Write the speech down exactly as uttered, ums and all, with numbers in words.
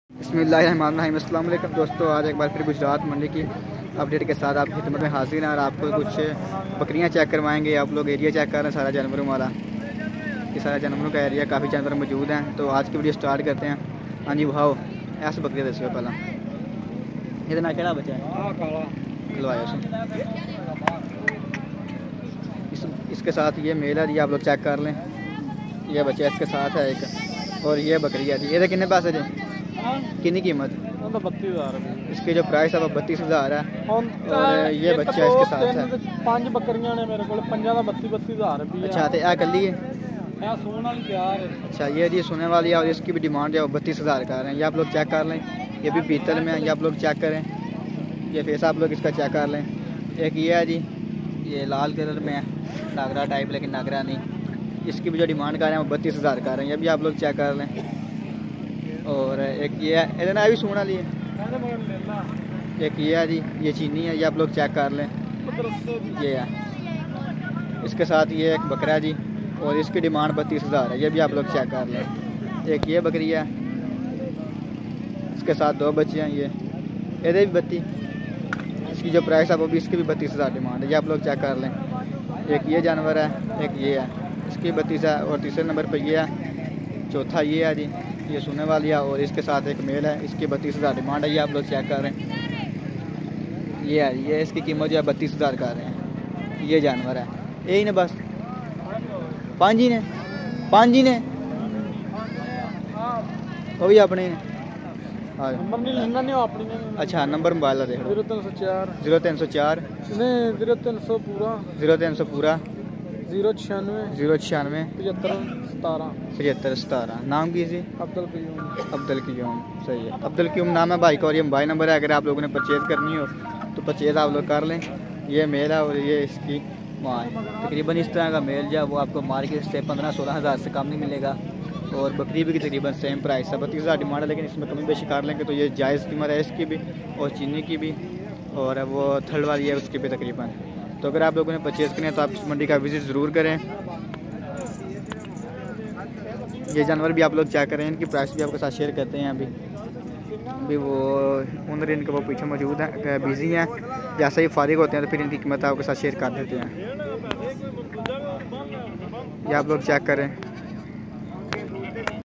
बिस्मिल्लाहिर्रहमानिर्रहीम। अस्सलाम वालेकुम दोस्तों, आज एक बार फिर गुजरात मंडी की अपडेट के साथ आपकी खिदमत में हाजिर हैं और आपको कुछ बकरियां चेक करवाएंगे। आप लोग एरिया चेक कर रहे हैं सारा जानवरों वाला, ये सारा जानवरों का एरिया, काफ़ी जानवर मौजूद हैं। तो आज की वीडियो स्टार्ट करते हैं। हाँ जी भाव ऐसा बकरियाँ दसो पहला ये ना केड़ा बच्चा है खिलवाया उसे। इस इसके साथ ये मेल है जी, आप लोग चेक कर लें। ये बच्चा इसके साथ है एक, और ये बकरी है जी। ये कितने पैसे जी, कितनी कीमत? बत्तीस हज़ार इसकी जो प्राइस है वो बत्तीस हज़ार है। और ये बच्चा इसके साथ है। पांच बकरियां ने मेरे को पंजा का बत्तीस बत्तीस हज़ार रुपये। अच्छा, तो यह कली है सोने वाली तैयार है। अच्छा, ये जी सुने वाली है और इसकी भी डिमांड है वो बत्तीस हज़ार का है। ये आप लोग चेक कर लें। ये भी पीतल में है, ये आप लोग चेक करें। ये फेस आप लोग इसका चेक कर लें। एक ये है जी, ये लाल कलर में है, नागरा टाइप, लेकिन नागरा नहीं। इसकी भी जो डिमांड कर रहे हैं वो बत्तीस हज़ार का रहे हैं। ये भी आप लोग चेक कर लें। और एक ये है, इधर भी सोना लिए। एक ये है जी, ये चीनी है, ये आप लोग चेक कर लें। ये है, इसके साथ ये एक बकरा है जी, और इसकी डिमांड बत्तीस हज़ार है। ये भी आप लोग चेक कर लें। एक ये बकरी है, इसके साथ दो बच्चे हैं। ये इधर भी बत्ती, इसकी जो प्राइस है वो भी, इसकी भी बत्तीस हज़ार डिमांड है। ये आप लोग चेक कर लें। एक ये जानवर है, एक ये है, इसकी बत्तीस है। और तीसरे नंबर पर ये है, चौथा ये है जी, ये सुनने वाली है, और इसके साथ एक मेल है, इसकी बत्तीस हज़ार डिमांड है। ये आप लोग चेक कर रहे हैं। ये है, ये इसकी कीमत जो है बत्तीस हज़ार कर रहे हैं। ये जानवर है, यही ने बस पाँच ही ने पाँच ही ने वो भी अपने। अच्छा, नंबर मोबाइल का देख लो। जीरो तीन सौ चार जीरो तीन सौ चार नहीं जीरो तीन सौ पूरा जीरो तीन सौ पूरा जीरो छियानवे जीरो छियानवे पचहत्तर सतारह पचहत्तर सतारह। नाम की जी? अब्दुल क्यूम। अब्दुल क्यूम, सही है। अब्दुल क्यूम नाम है भाई का, और ये मोबाइल नंबर है। अगर आप लोगों ने परचेज़ करनी हो तो परचेज़ आप लोग कर लें। ये मेल है और ये इसकी माँ है। तकरीबन इस तरह का मेल जो है वो आपको मार्केट से पंद्रह सोलह हज़ार से कम नहीं मिलेगा। और बकरी भी की तकरीबन सेम प्राइस है, बत्तीस हज़ार डिमांड है, लेकिन इसमें कमी बेशी कर लेंगे तो ये जायज़ कीमत है इसकी भी, और चीनी की भी, और वो थर्ड वाली है उसकी भी तकरीबन। तो अगर आप लोगों ने परचेज़ करना है तो आप इस मंडी का विज़िट ज़रूर करें। ये जानवर भी आप लोग चेक करें, इनकी प्राइस भी आपके साथ शेयर करते हैं। अभी अभी वो ओनर इनके वो पीछे मौजूद हैं, बिज़ी हैं। जैसे ही फारिग होते हैं तो फिर इनकी कीमत आपके साथ शेयर कर देते हैं। ये आप लोग चेक करें।